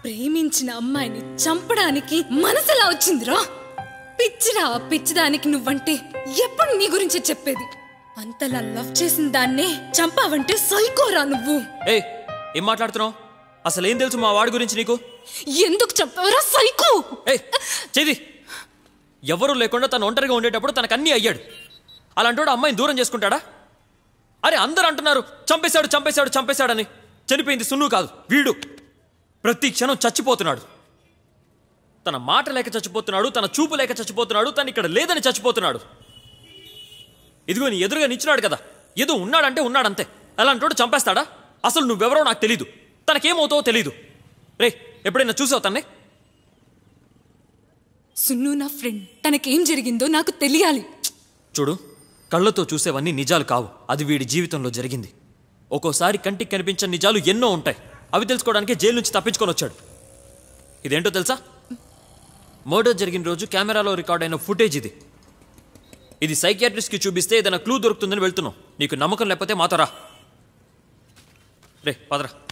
ప్రేమించిన అమ్మాయిని చంపడానికి మనసులా వచ్చిందిరా. పిచ్చిరా పిచ్చిదానికి నువ్వంటే ఎప్పుడు నీ గురించి చెప్పేది. అంతలా లవ్ చేసిన దాన్నే చంపావంటే సైకోరా నువ్వు. ఏం మాట్లాడుతున్నావు? అసలు ఏం తెలుసు మా వాడి గురించి నీకు? ఎందుకు చెప్పావరా సైకో? చేది ఎవరు లేకుండా తను ఒంటరిగా ఉండేటప్పుడు తనకు అన్నీ అయ్యాడు. అలాంటి అమ్మాయిని దూరం చేసుకుంటాడా? అరే అందరూ అంటున్నారు చంపేశాడు చంపేశాడు చంపేశాడని. చనిపోయింది సున్ను కాదు, వీడు. ప్రతి క్షణం చచ్చిపోతున్నాడు. తన మాట లేక చచ్చిపోతున్నాడు, తన చూపు లేక చచ్చిపోతున్నాడు, తను ఇక్కడ లేదని చచ్చిపోతున్నాడు. ఇదిగో నీ ఎదురుగా నిచ్చినాడు కదా, ఏదో ఉన్నాడంటే ఉన్నాడంతే. అలాంటోడు చంపేస్తాడా? అసలు నువ్వెవరో నాకు తెలీదు, తనకేమవుతావో తెలీదు. రే ఎప్పుడైనా చూసావు తన్నే? సున్ను నా ఫ్రెండ్, తనకేం జరిగిందో నాకు తెలియాలి. చూడు, కళ్ళతో చూసేవన్నీ నిజాలు కావు, అది వీడి జీవితంలో జరిగింది. ఒక్కోసారి కంటికి కనిపించని నిజాలు ఎన్నో ఉంటాయి. అవి తెలుసుకోవడానికి జైలు నుంచి తప్పించుకొని వచ్చాడు. ఇదేంటో తెలుసా? మర్డర్ జరిగిన రోజు కెమెరాలో రికార్డ్ అయిన ఫుటేజ్ ఇది. ఇది సైకియాట్రిస్ట్కి చూపిస్తే ఏదైనా క్లూ దొరుకుతుందని వెళ్తున్నావు. నీకు నమ్మకం లేకపోతే మాతో రా. రే పదరా.